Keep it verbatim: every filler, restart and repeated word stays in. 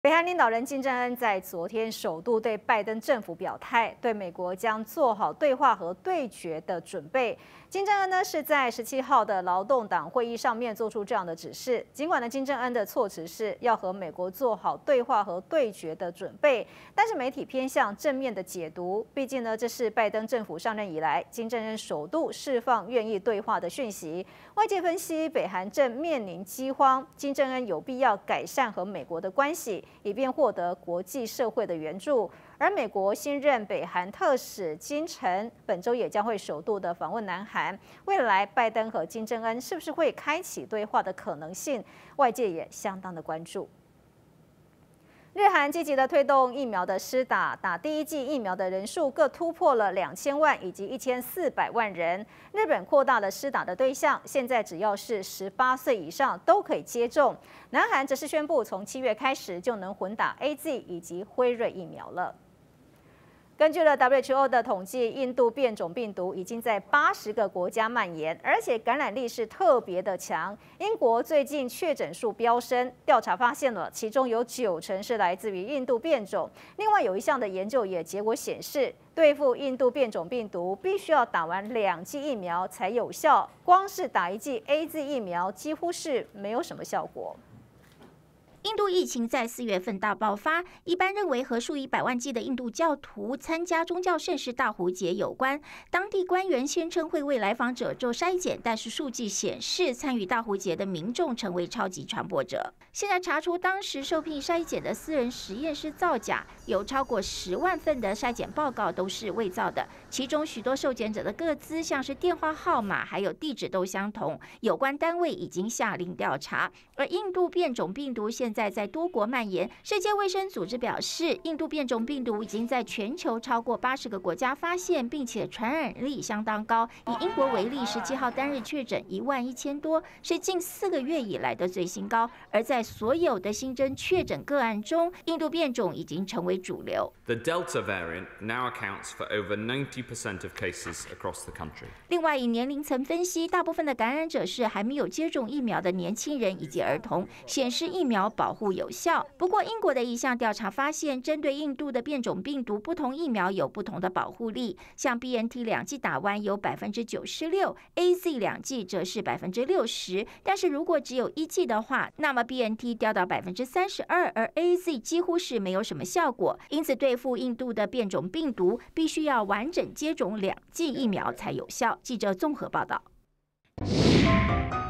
北韩领导人金正恩在昨天首度对拜登政府表态，对美国将做好对话和对决的准备。金正恩呢是在十七号的劳动党会议上面做出这样的指示。尽管呢金正恩的措辞是要和美国做好对话和对决的准备，但是媒体偏向正面的解读。毕竟呢这是拜登政府上任以来，金正恩首度释放愿意对话的讯息。外界分析，北韩正面临饥荒，金正恩有必要改善和美国的关系，以便获得国际社会的援助。而美国新任北韩特使金城本周也将会首度的访问南韩。未来拜登和金正恩是不是会开启对话的可能性，外界也相当的关注。日韩积极的推动疫苗的施打，打第一剂疫苗的人数各突破了两千万以及一千四百万人。日本扩大了施打的对象，现在只要是十八岁以上都可以接种。南韩则是宣布，从七月开始就能混打 A Z 以及辉瑞疫苗了。根据了 W H O 的统计，印度变种病毒已经在八十个国家蔓延，而且感染力是特别的强。英国最近确诊数飙升，调查发现了其中有九成是来自于印度变种。另外有一项的研究也结果显示，对付印度变种病毒必须要打完两剂疫苗才有效，光是打一剂 A Z 疫苗几乎是没有什么效果。 印度疫情在四月份大爆发，一般认为和数以百万计的印度教徒参加宗教盛事大壶节有关。当地官员宣称会为来访者做筛检，但是数据显示，参与大壶节的民众成为超级传播者。现在查出当时受聘筛检的私人实验室造假，有超过十万份的筛检报告都是伪造的，其中许多受检者的个资，像是电话号码还有地址都相同。有关单位已经下令调查。而印度变种病毒现在在多国蔓延，世界卫生组织表示，印度变种病毒已经在全球超过八十个国家发现，并且传染力相当高。以英国为例，十七号单日确诊一万一千多，是近四个月以来的最新高。而在所有的新增确诊个案中，印度变种已经成为主流。 The Delta variant now accounts for over ninety percent of cases across the country. 另外，以年龄层分析，大部分的感染者是还没有接种疫苗的年轻人以及儿童，显示疫苗保护有效。不过，英国的一项调查发现，针对印度的变种病毒，不同疫苗有不同的保护力。像 B N T 两剂打完有百分之九十六 ，A Z 两剂则是百分之六十。但是如果只有一剂的话，那么 B N T 掉到百分之三十二，而 A Z 几乎是没有什么效果。因此，对付印度的变种病毒，必须要完整接种两剂疫苗才有效。记者综合报道。